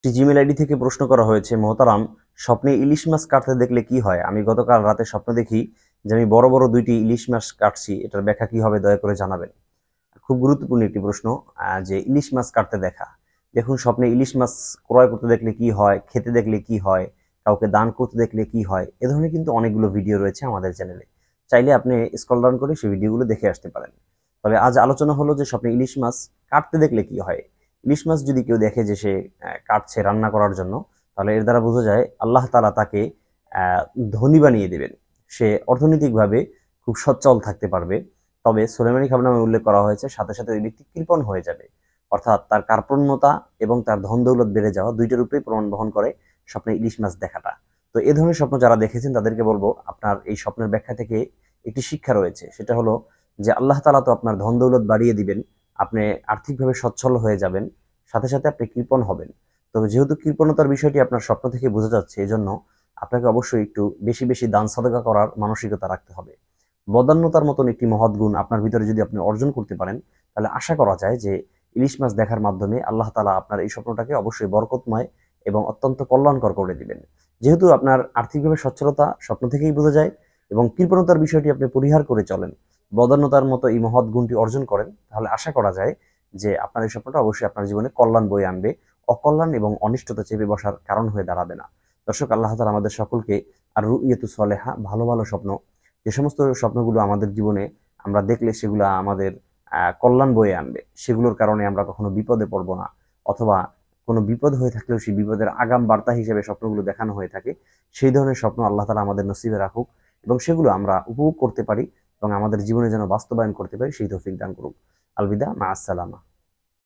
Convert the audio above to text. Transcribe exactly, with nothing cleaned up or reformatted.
Gmail ID থেকে প্রশ্ন করা হয়েছে, মোহতারাম, স্বপ্নে ইলিশ মাছ কাটতে দেখলে কি হয়? আমি গতকাল রাতে স্বপ্ন দেখি যে আমি বড় বড় দুইটি ইলিশ মাছ কাটছি। এটার ব্যাখ্যা কি হবে দয়া করে জানাবেন। খুব গুরুত্বপূর্ণ একটি প্রশ্ন। আহ, যে ইলিশ মাছ কাটতে দেখা, দেখুন, স্বপ্নে ইলিশ মাছ ক্রয় করতে দেখলে কি হয়, খেতে দেখলে কি হয়, কাউকে দান করতে দেখলে কি হয়, এ ধরনের কিন্তু অনেকগুলো ভিডিও রয়েছে আমাদের চ্যানেলে। চাইলে আপনি স্ক্রল ডাউন করে সেই ভিডিওগুলো দেখে আসতে পারেন। তবে আজ আলোচনা হলো যে স্বপ্নে ইলিশ মাছ কাটতে দেখলে কি হয়। ইলিশ মাছ যদি কেউ দেখে যে সে আহ, কাটছে রান্না করার জন্য, তাহলে এর দ্বারা বোঝা যায় আল্লাহ তাআলা তাকে আহ, ধনী বানিয়ে দেবেন। সে অর্থনৈতিকভাবে খুব সচ্ছল থাকতে পারবে। তবে সুলাইমানি খাবনামে উল্লেখ করা হয়েছে সাথে সাথে ওই ব্যক্তি কৃপণ হয়ে যাবে। অর্থাৎ তার কার্পণ্যতা এবং তার ধন দৌলত বেড়ে যাওয়া দুইটার উপরেই প্রমাণ বহন করে স্বপ্নে ইলিশ মাছ দেখাটা। তো এ ধরনের স্বপ্ন যারা দেখেছেন তাদেরকে বলবো, আপনার এই স্বপ্নের ব্যাখ্যা থেকে একটি শিক্ষা রয়েছে। সেটা হলো যে আল্লাহ তাআলা তো আপনার ধন দৌলত বাড়িয়ে দিবেন, আপনি আর্থিকভাবে সচ্ছল হয়ে যাবেন, সাথে সাথে আপনি কৃপণ হবেন। তবে যেহেতু কৃপণতার বিষয়টি আপনার স্বপ্ন থেকে বোঝা যাচ্ছে, এজন্য আপনাকে অবশ্যই একটু বেশি বেশি দান সাদকা করার মানসিকতা রাখতে হবে। বদান্যতার মতন একটি মহৎ গুণ আপনার ভিতরে যদি আপনি অর্জন করতে পারেন, তাহলে আশা করা যায় যে ইলিশ মাছ দেখার মাধ্যমে আল্লাহ তাআলা আপনার এই স্বপ্নটাকে অবশ্যই বরকতময় এবং অত্যন্ত কল্যাণকর করে দিবেন। যেহেতু আপনার আর্থিকভাবে সচ্ছলতা স্বপ্ন থেকেই বোঝা যায় এবং কৃপণতার বিষয়টি আপনি পরিহার করে চলেন, বদান্যতার মতো এই মহৎ গুণটি অর্জন করেন, তাহলে আশা করা যায় যে আপনার এই স্বপ্নটা অবশ্যই আপনার জীবনে কল্যাণ বয়ে আনবে, অকল্যাণ এবং অনিষ্টতা চেপে বসার কারণ হয়ে দাঁড়াবে না। দর্শক, আল্লাহ তাআলা আমাদের সকলকে আর রুইয়াতু সলেহা, ভালো ভালো স্বপ্ন, যে সমস্ত স্বপ্নগুলো আমাদের জীবনে আমরা দেখলে সেগুলো আমাদের আহ, কল্যাণ বয়ে আনবে, সেগুলোর কারণে আমরা কখনো বিপদে পড়বো না, অথবা কোনো বিপদ হয়ে থাকলেও সেই বিপদের আগাম বার্তা হিসেবে স্বপ্নগুলো দেখানো হয়ে থাকে, সেই ধরনের স্বপ্ন আল্লাহ তাআলা আমাদের নসিবে রাখুক এবং সেগুলো আমরা উপভোগ করতে পারি এবং আমাদের জীবনে যেন বাস্তবায়ন করতে পারি, সেই তৌফিক দান করুক। আলবিদা, মা আসসালামা।